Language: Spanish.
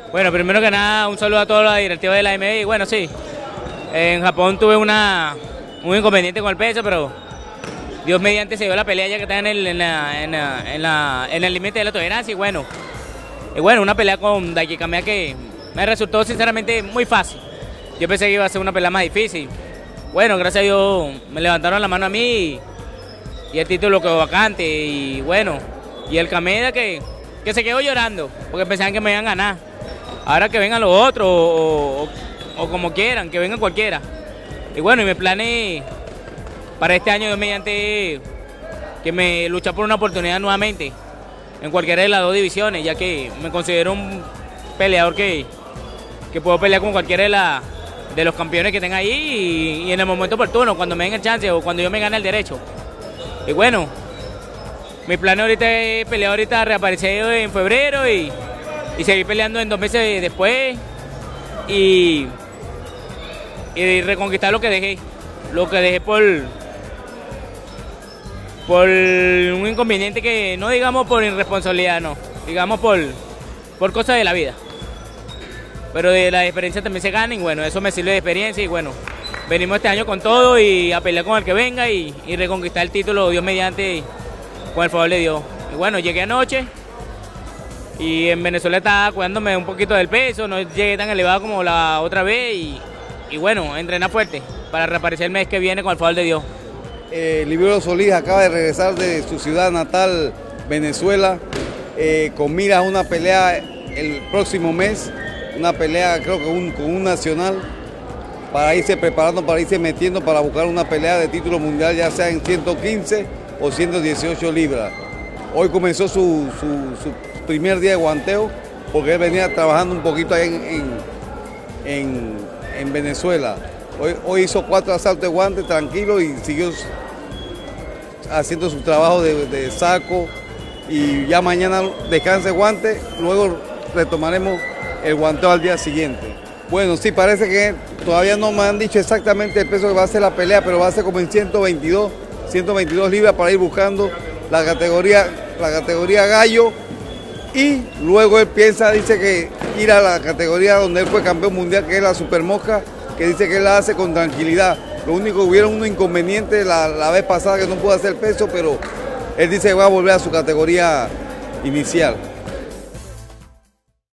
Bueno, primero que nada, un saludo a toda la directiva de la AMB. Y bueno, sí, en Japón tuve un inconveniente con el peso, pero Dios mediante se dio la pelea ya que está en el límite de la tolerancia. Y bueno, una pelea con Daiki Kamea que me resultó sinceramente muy fácil. Yo pensé que iba a ser una pelea más difícil. Bueno, gracias a Dios me levantaron la mano a mí y el título quedó vacante. Y bueno, y el Kameda que se quedó llorando porque pensaban que me iban a ganar. Ahora que vengan los otros o como quieran, que vengan cualquiera. Y bueno, y mi plan es para este año, Dios mediante, que me lucha por una oportunidad nuevamente en cualquiera de las dos divisiones, ya que me considero un peleador que puedo pelear con cualquiera de los campeones que tenga ahí y en el momento oportuno, cuando me den el chance o cuando yo me gane el derecho. Y bueno, mi plan ahorita es pelear ahorita, reaparecer en febrero y seguir peleando en 2 meses después y reconquistar lo que dejé por un inconveniente que no digamos por irresponsabilidad, no, digamos por cosas de la vida. Pero de la experiencia también se gana y bueno, eso me sirve de experiencia y bueno, venimos este año con todo y a pelear con el que venga y reconquistar el título, Dios mediante, con el favor de Dios. Y bueno, llegué anoche y en Venezuela estaba cuidándome un poquito del peso, no llegué tan elevado como la otra vez y bueno, entrenar fuerte para reaparecer el mes que viene con el favor de Dios. Libero Solís acaba de regresar de su ciudad natal, Venezuela, con miras a una pelea el próximo mes, una pelea creo que con un nacional, para irse preparando, para irse metiendo, para buscar una pelea de título mundial, ya sea en 115 o 118 libras. Hoy comenzó su primer día de guanteo, porque él venía trabajando un poquito ahí en Venezuela. Hoy hizo 4 asaltos de guante tranquilo y siguió haciendo su trabajo de saco y ya mañana descansa el guante, luego retomaremos el guanteo al día siguiente. Bueno, sí, parece que todavía no me han dicho exactamente el peso que va a ser la pelea, pero va a ser como en 122 libras para ir buscando la categoría gallo y luego él dice que ir a la categoría donde él fue campeón mundial, que es la Super Mosca, que dice que él la hace con tranquilidad. Lo único que hubieron unos inconvenientes la vez pasada que no pudo hacer peso, pero él dice que va a volver a su categoría inicial.